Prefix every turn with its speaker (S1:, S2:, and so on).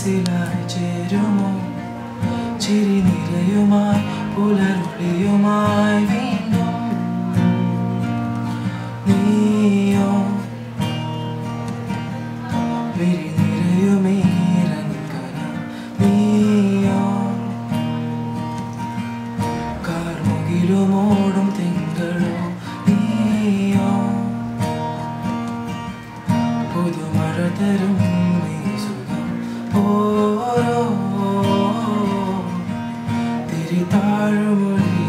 S1: മനസ്സിലായി ചേരുമോ ചിരിനിരയുമായി പുലരൊളിയുമായി വീണ്ടും നീയോ വിരിനിരയുമീരൻകനം നീയോ കാർമുകിലുമോടും തിങ്കളോ നീയോ പുതുമഴ തരും നീ സുഖം ഓരോ തിരിതാഴുമൊഴി